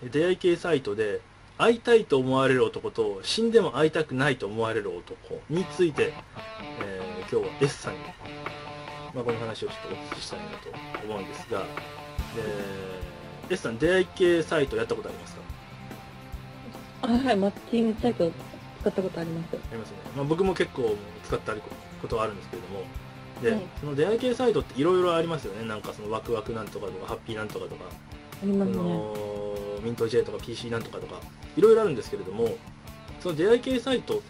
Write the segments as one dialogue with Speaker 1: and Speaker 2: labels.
Speaker 1: 出会い系サイトで会いたいと思われる男と死んでも会いたくないと思われる男について、今日は S さんに、この話をちょっとお聞きしたいなと思うんですが、S さん、出会い系サイトやったことありますか？
Speaker 2: はい、マッチングサイト使ったことあります。
Speaker 1: ありますね。僕も結構使ったことはあるんですけれども、で、
Speaker 2: はい、
Speaker 1: その出会い系サイトっていろいろありますよね。なんかそのワクワクなんとかとか、ハッピーなんとかとか、
Speaker 2: あります
Speaker 1: そ
Speaker 2: ね。
Speaker 1: のミント J とか PC なんとかとか、いろいろあるんですけれども、その出会い系サイトって、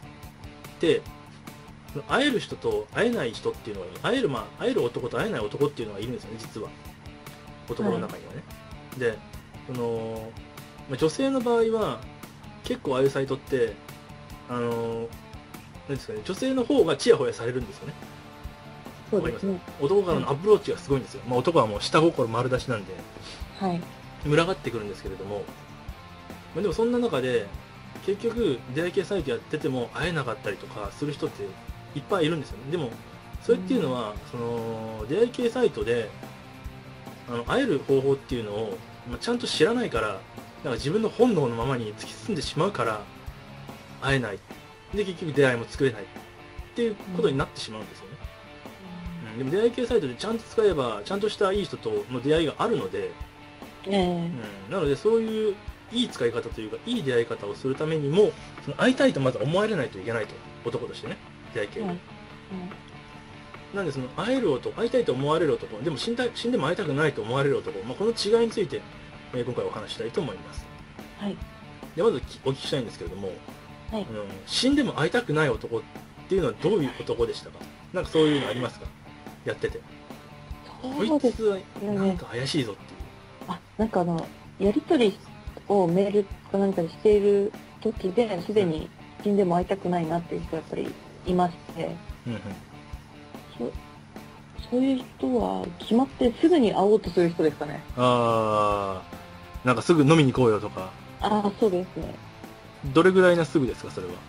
Speaker 1: 会える人と会えない人っていうのが、会える男と会えない男っていうのがいるんですよね、実は。男の中にはね。で、その、女性の場合は、結構ああいうサイトって、なんですかね、女性の方がチヤホヤされるんですよね。わかりますか？
Speaker 2: そうですね。
Speaker 1: 男からのアプローチがすごいんですよ。男はもう下心丸出しなんで、
Speaker 2: はい。
Speaker 1: 群がってくるんですけれども、でもそんな中で、結局、出会い系サイトやってても会えなかったりとかする人っていっぱいいるんですよね。でも、それっていうのは、その、出会い系サイトで、会える方法っていうのを、ちゃんと知らないから、なんか自分の本能のままに突き進んでしまうから、会えない。で、結局出会いも作れない。っていうことになってしまうんですよね。でも出会い系サイトでちゃんと使えば、ちゃんとしたいい人との出会いがあるので、なのでそういういい使い方というか、いい出会い方をするためにも、その会いたいとまず思われないといけないと。男としてね。出会い系で。なんでその会える男、会いたいと思われる男、でも死んでも会いたくないと思われる男、この違いについて、今回お話したいと思います。
Speaker 2: はい。
Speaker 1: で、まずお聞きしたいんですけれども、
Speaker 2: はい。
Speaker 1: 死んでも会いたくない男っていうのはどういう男でしたか？なんかそういうのありますか？やってて。こい
Speaker 2: そうです
Speaker 1: つはなん
Speaker 2: ね。
Speaker 1: か怪しいぞっていう。
Speaker 2: なんかやりとりをメールかなんかでしている時で、すでに死んでも会いたくないなっていう人がやっぱりいまして、
Speaker 1: うんうん。
Speaker 2: そそういう人は決まってすぐに会おうとする人ですかね。
Speaker 1: なんかすぐ飲みに行こうよとか。
Speaker 2: ああ、そうですね。
Speaker 1: どれぐらいなすぐですか、それは。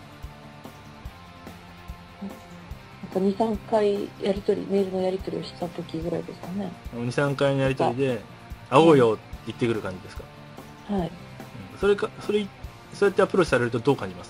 Speaker 2: なんか2、3回メールのやりとりをした時ぐらいですかね。
Speaker 1: 2、3回のやりとりで、会おうよって言ってくる感じですか。
Speaker 2: はい。
Speaker 1: そうやってアプローチされるとどう感じます？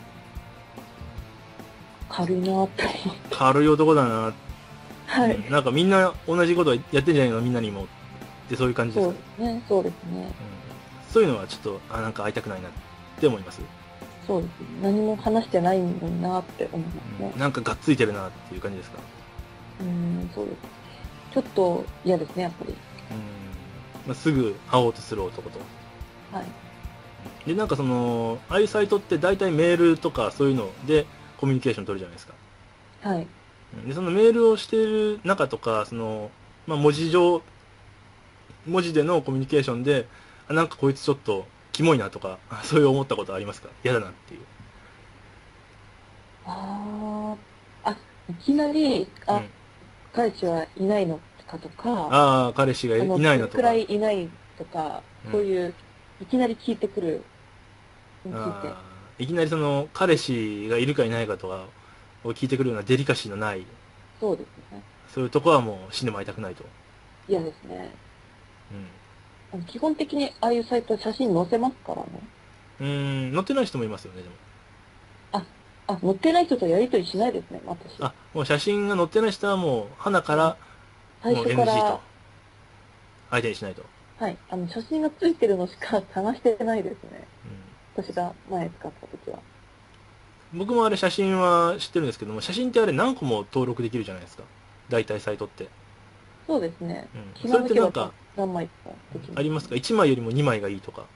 Speaker 2: 軽いなって思う。
Speaker 1: 軽い男だな。
Speaker 2: はい。
Speaker 1: なんかみんな同じことやってんじゃないのみんなにも。ってそういう感じですかね。
Speaker 2: そうですね。そうですね。
Speaker 1: そういうのはちょっと、なんか会いたくないなって思います。
Speaker 2: そうですね。何も話してないのになって思いますね。
Speaker 1: なんかがっついてるなっていう感じですか。
Speaker 2: そうです。ちょっと嫌ですね、やっぱり。
Speaker 1: すぐ会おうとする男と。
Speaker 2: はい。
Speaker 1: で、なんかその、ああいうサイトって大体メールとかそういうのでコミュニケーション取るじゃないですか。
Speaker 2: はい。
Speaker 1: で、そのメールをしている中とか、その、文字でのコミュニケーションで、なんかこいつちょっとキモいなとか、そういう思ったことありますか？嫌だなっていう。
Speaker 2: ああ、いきなり、
Speaker 1: うん。
Speaker 2: 彼氏はいないのかとか、
Speaker 1: 彼氏がいない
Speaker 2: どれくら
Speaker 1: のとか。
Speaker 2: いいないとか、
Speaker 1: うん。
Speaker 2: そういう、いきなり聞いてくるについて。
Speaker 1: いきなりその、彼氏がいるかいないかとかを聞いてくるようなデリカシーのない、
Speaker 2: そうですね。
Speaker 1: そういうとこはもう死んでも会いたくないと。
Speaker 2: 嫌ですね。
Speaker 1: う
Speaker 2: 基本的にああいうサイト写真載せますからね。
Speaker 1: 乗ってない人もいますよね、でも。
Speaker 2: あ、載ってない人とやりとりしないですね、私。
Speaker 1: もう写真が載ってない人はもう、花か
Speaker 2: もう
Speaker 1: ら、もう
Speaker 2: 最初か
Speaker 1: NG と。
Speaker 2: ら、
Speaker 1: 相手にしないと。
Speaker 2: はい、写真がついてるのしか探してないですね。私が前使った時は。
Speaker 1: 僕もあれ写真は知ってるんですけども、写真ってあれ何個も登録できるじゃないですか。大体サイトって。
Speaker 2: そうですね。気
Speaker 1: それ
Speaker 2: が向けば
Speaker 1: ってなんか、
Speaker 2: 何枚かできますね。
Speaker 1: ありますか？ 1 枚よりも2枚がいいとか。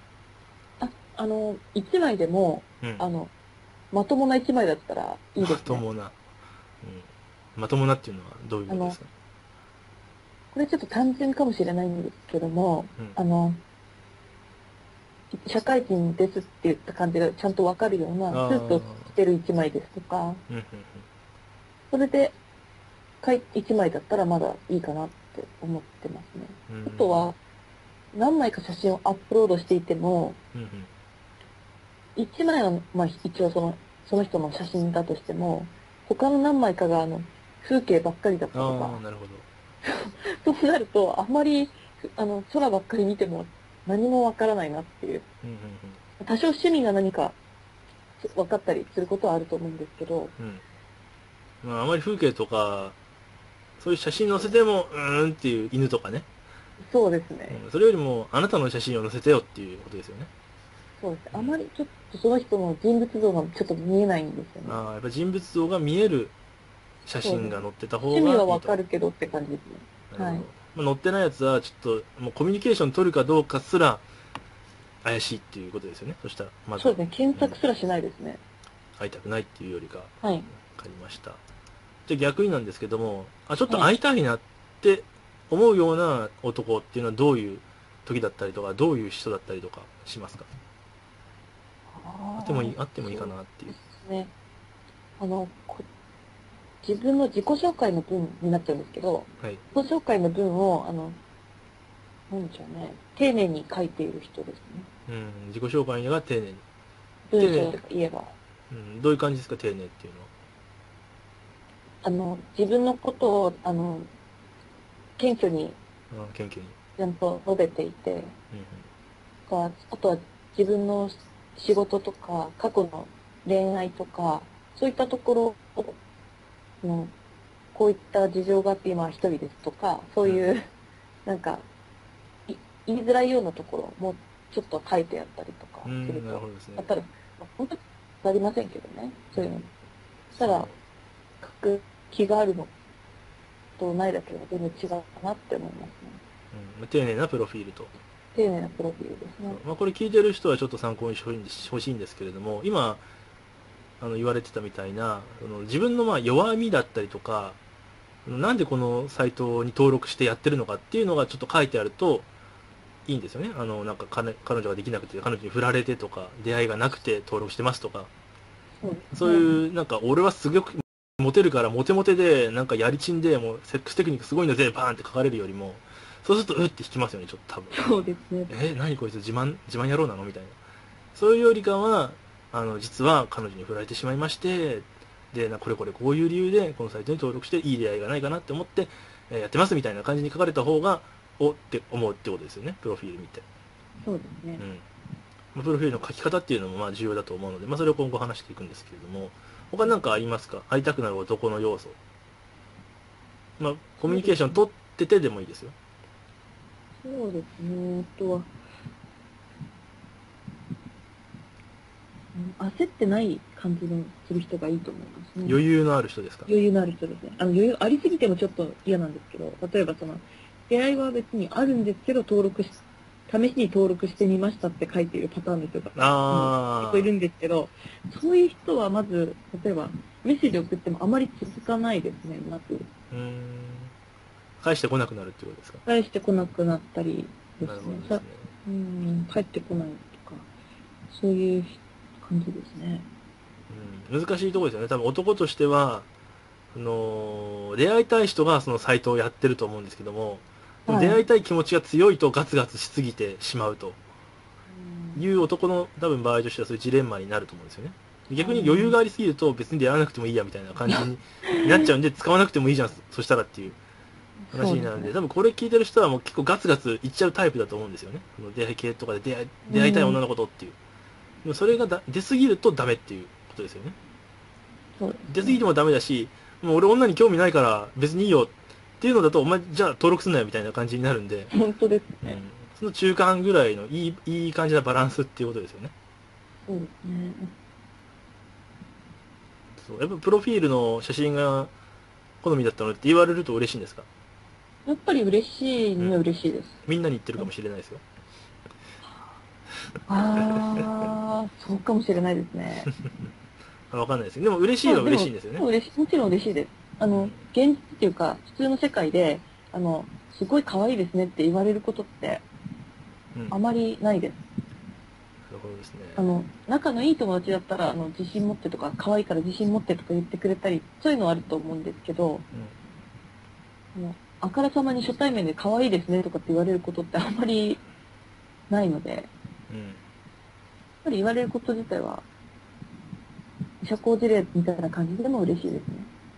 Speaker 2: 1枚でも、
Speaker 1: うん。
Speaker 2: まともな1枚だったらいい
Speaker 1: ま
Speaker 2: ですね。
Speaker 1: ともな。まともなっていうのはどういうことですか？
Speaker 2: これちょっと単純かもしれないんですけども、
Speaker 1: うん。
Speaker 2: 社会人ですって言った感じがちゃんとわかるような、スーツを着
Speaker 1: あ
Speaker 2: てる1枚ですとか、
Speaker 1: うん。
Speaker 2: それで、1枚だったらまだいいかなって思ってますね。あとは、何枚か写真をアップロードしていても、1枚は、一応その人の写真だとしても、他の何枚かが風景ばっかりだったとか、
Speaker 1: なるほど。
Speaker 2: そうなると、あんまり、空ばっかり見ても何もわからないなっていう。
Speaker 1: うんうん
Speaker 2: 多少趣味が何か分かったりすることはあると思うんですけど、
Speaker 1: うんうん。まあ、あまり風景とか、そういう写真載せても、っていう犬とかね。
Speaker 2: そうですね。
Speaker 1: それよりも、あなたの写真を載せてよっていうことですよね。
Speaker 2: そうですね。あまりちょっとその人の人物像がちょっと見えないんですよね。
Speaker 1: ああ、やっぱ人物像が見える写
Speaker 2: そうですね。
Speaker 1: 真が載ってた方
Speaker 2: 趣味は
Speaker 1: がいいと。
Speaker 2: わかるけどって感じですね。
Speaker 1: なるほど。
Speaker 2: はい。
Speaker 1: まあ、載ってないやつは、ちょっと、もうコミュニケーション取るかどうかすら、怪しいっていうことですよね。そしたら、まずは。
Speaker 2: そうですね。検索すらしないですね。
Speaker 1: 会いたくないっていうよりか、わ
Speaker 2: はい。
Speaker 1: かりました。じゃあ逆になんですけども、ちょっと
Speaker 2: はい。
Speaker 1: 会いたいなって思うような男っていうのはどういう時だったりとか、どういう人だったりとかしますか？
Speaker 2: ああ、
Speaker 1: あってもいいか
Speaker 2: そう
Speaker 1: なっていう。
Speaker 2: ですね。あの、自分の自己紹介の文になっちゃうんですけど、
Speaker 1: はい。
Speaker 2: 自己紹介の文を、なんでしょうね。丁寧に書いている人ですね。
Speaker 1: うん、自己紹介が丁寧に。丁寧、
Speaker 2: 文章で言えば。
Speaker 1: うん、どういう感じですか、丁寧っていうのは。
Speaker 2: 自分のことを、謙虚に
Speaker 1: 謙虚に。
Speaker 2: ちゃんと述べていて、
Speaker 1: うん
Speaker 2: あとは自分の仕事とか、過去の恋愛とか、そういったところの、こういった事情があって今は一人ですとか、そう
Speaker 1: うん。
Speaker 2: いう、なんか、い言いづらいようなところもちょっと書いてあったりとか
Speaker 1: うん、なる
Speaker 2: すると、
Speaker 1: ほどですね。
Speaker 2: ただ、本当になりませんけどね、そういうの。た
Speaker 1: そう。
Speaker 2: だ、書く気があるのとないだけでは全然違うかなって思いますね。
Speaker 1: 丁寧なプロフィールと。
Speaker 2: 丁寧なプロフィールですね。
Speaker 1: そう、まあ、これ聞いてる人はちょっと参考にしてほしいんですけれども、今、言われてたみたいな、自分のまあ弱みだったりとか、なんでこのサイトに登録してやってるのかっていうのがちょっと書いてあるといいんですよね。なんか彼女ができなくて、彼女に振られてとか、出会いがなくて登録してますとか、
Speaker 2: そうです
Speaker 1: そう
Speaker 2: ね。
Speaker 1: いう、なんか俺はすごくモテるからモテモテで、なんかやりちんで、もうセックステクニックすごいので、バーンって書かれるよりも、そうすると、うって引きますよね、ちょっと多分。
Speaker 2: そうですね。
Speaker 1: 何こいつ自慢野郎なのみたいな。そういうよりかは、実は彼女に振られてしまいまして、で、これこれこういう理由で、このサイトに登録していい出会いがないかなって思って、やってますみたいな感じに書かれた方が、おって思うってことですよね、プロフィール見て。
Speaker 2: そうですね。
Speaker 1: うん。まあプロフィールの書き方っていうのもまあ重要だと思うので、まあそれを今後話していくんですけれども、他に何かありますか？会いたくなる男の要素。まあ、コミュニケーション取っててでもいいですよ。
Speaker 2: そうですね。あとは、焦ってない感じのする人がいいと思いますね。
Speaker 1: 余裕のある人ですか？
Speaker 2: 余裕のある人ですね。余裕ありすぎてもちょっと嫌なんですけど、例えば出会いは別にあるんですけど、試しに登録してみましたって書いているパターンの人が、結構いるんですけど、そういう人はまず、例えば、メッセージ送ってもあまり続かないですね、まず。
Speaker 1: 返してこなくなるってことですか？
Speaker 2: 返してこなくなったりですね。
Speaker 1: なるほどですね。
Speaker 2: 帰ってこないとか、そういう感じですね。
Speaker 1: 難しいところですよね。多分男としては、出会いたい人がそのサイトをやってると思うんですけども、でも
Speaker 2: はい。
Speaker 1: 出会いたい気持ちが強いとガツガツしすぎてしまうという男の多分場合としてはそういうジレンマになると思うんですよね。逆に余裕がありすぎると別に出会わなくてもいいやみたいな感じになっちゃうんで使わなくてもいいじゃん、そしたらっていう話になるんで、多分これ聞いてる人はもう結構ガツガツいっちゃうタイプだと思うんですよね。この出会い系とかで出会いたい女の子とっていう。でもそれが出すぎるとダメっていうことですよね。
Speaker 2: そうですね。
Speaker 1: 出すぎてもダメだし、もう俺女に興味ないから別にいいよっていうのだと、お前じゃあ登録すんなよみたいな感じになるんで、
Speaker 2: 本当ですね。
Speaker 1: その中間ぐらいのいい感じなバランスっていうことですよね。
Speaker 2: そうですね。
Speaker 1: そう、やっぱプロフィールの写真が好みだったのって言われると嬉しいんですか？
Speaker 2: やっぱり嬉しいには嬉しいです。
Speaker 1: みんなに言ってるかもしれないですよ。
Speaker 2: ああ、そうかもしれないですね。
Speaker 1: わかんないですけど、でも嬉しいは
Speaker 2: まあでも、
Speaker 1: 嬉しいんですよね。
Speaker 2: もちろん嬉しいです。現実っていうか、普通の世界で、すごい可愛いですねって言われることってあまりないです。
Speaker 1: なるほどですね。
Speaker 2: 仲のいい友達だったら、自信持ってとか、可愛いから自信持ってとか言ってくれたり、そういうのはあると思うんですけど、あからさまに初対面で可愛いですねとかって言われることってあんまりないので、やっぱり言われること自体は、社交辞令みたいな感じでも嬉しいですね。
Speaker 1: なる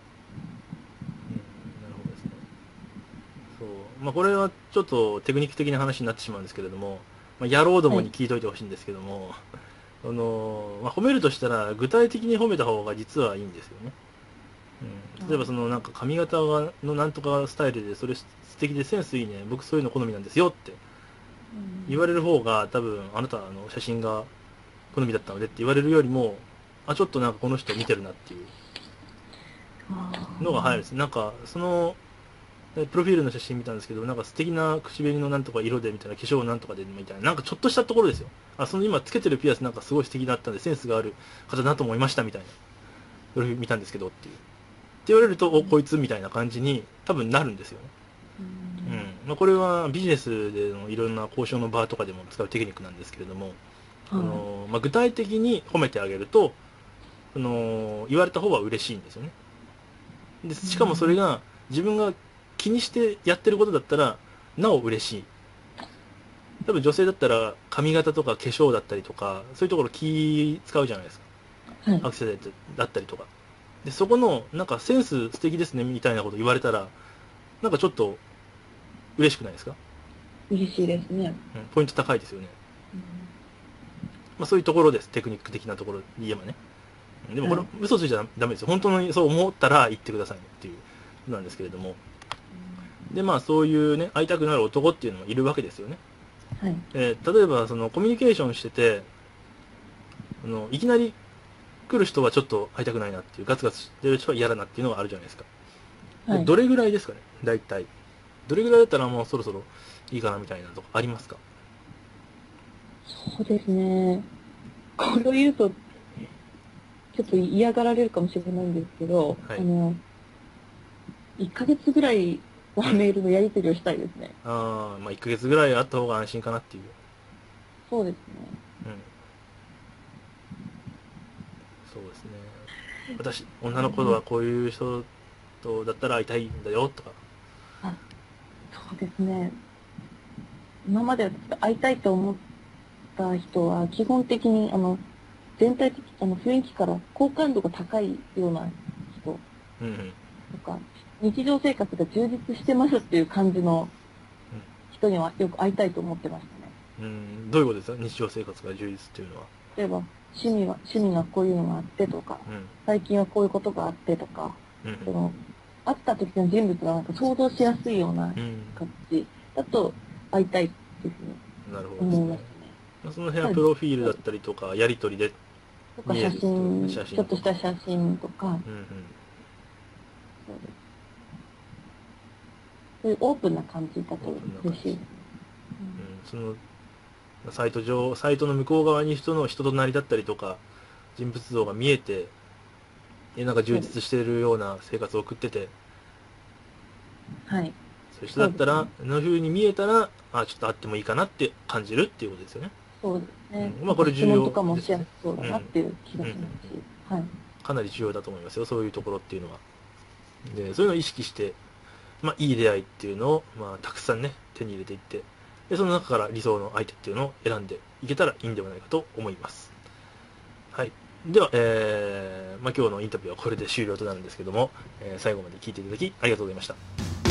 Speaker 1: ほどですね。そう。まあこれはちょっとテクニック的な話になってしまうんですけれども、 まあ、野郎どもに聞いといてほしいんですけども、まあ、褒めるとしたら具体的に褒めた方が実はいいんですよね。例えばなんか髪型のなんとかスタイルでそれ素敵でセンスいいね、僕そういうの好みなんですよって言われる方が、多分あなたの写真が好みだったのでって言われるよりも、ちょっとなんかこの人見てるなっていうのが入るんです。なんかプロフィールの写真見たんですけど、なんか素敵な口紅のなんとか色でみたいな、化粧なんとかでみたいな、なんかちょっとしたところですよ。今つけてるピアスなんかすごい素敵だったんで、センスがある方だなと思いましたみたいな。それ見たんですけどっていう。って言われると、こいつみたいな感じに多分なるんですよね。まあ、これはビジネスでのいろんな交渉の場とかでも使うテクニックなんですけれども、まあ、具体的に褒めてあげると、言われた方は嬉しいんですよね。で、しかもそれが自分が気にしてやってることだったら、なお嬉しい。多分女性だったら髪型とか化粧だったりとか、そういうところ気使うじゃないですか。
Speaker 2: はい、
Speaker 1: アクセサリーだったりとか。で、そこの、なんかセンス素敵ですねみたいなこと言われたら、なんかちょっと嬉しくないですか？
Speaker 2: 嬉しいですね。
Speaker 1: ポイント高いですよね。まあそういうところです。テクニック的なところで言えばね。でもこれ、嘘ついちゃダメですよ。本当にそう思ったら言ってくださいねっていうなんですけれども。で、まあそういうね、会いたくなる男っていうのもいるわけですよね。
Speaker 2: はい。
Speaker 1: 例えばコミュニケーションしてて、いきなり来る人はちょっと会いたくないなっていう、ガツガツしてる人は嫌だなっていうのがあるじゃないですか。
Speaker 2: はい、
Speaker 1: どれぐらいですかね、大体。どれぐらいだったらもうそろそろいいかなみたいなとこありますか？
Speaker 2: そうですね。これを言うと、ちょっと嫌がられるかもしれないんですけど、
Speaker 1: はい、
Speaker 2: 1ヶ月ぐらいはメールのやり取りをしたいですね。
Speaker 1: まあ1ヶ月ぐらいあった方が安心かなっていう。
Speaker 2: そうですね。
Speaker 1: そうですね。私、女の子はこういう人とだったら会いたいんだよとか。
Speaker 2: そうですね。今まで私が会いたいと思った人は、基本的に、全体的、雰囲気から好感度が高いような人とか、日常生活が充実してますっていう感じの人にはよく会いたいと思ってましたね。
Speaker 1: どういうことですか？日常生活が充実っていうのは。
Speaker 2: 例えば、趣味がこういうのがあってとか、最近はこういうことがあってとか、会った時の人物がなんか想像しやすいような感じだと会いたいっていうふうに思いましたね。
Speaker 1: その辺はプロフィールだったりとか、やりとりで
Speaker 2: とか写真、ちょっとした写真とか、そういうオープンな感じだと嬉しい。
Speaker 1: サイトの向こう側に人となりだったりとか、人物像が見えて、なんか充実しているような生活を送ってて、
Speaker 2: はい。
Speaker 1: そういう人だったら、の風に見えたら、ちょっと会ってもいいかなって感じるっていうことですよね。
Speaker 2: そうですね。
Speaker 1: まあこれ重要ですね。
Speaker 2: 質問とかもしやすそうだなっていう気がしますし、はい。
Speaker 1: かなり重要だと思いますよ、そういうところっていうのは。で、そういうのを意識して、まあいい出会いっていうのを、まあたくさんね、手に入れていって、で、その中から理想の相手っていうのを選んでいけたらいいんではないかと思います。はい。では、まあ今日のインタビューはこれで終了となるんですけども、最後まで聞いていただきありがとうございました。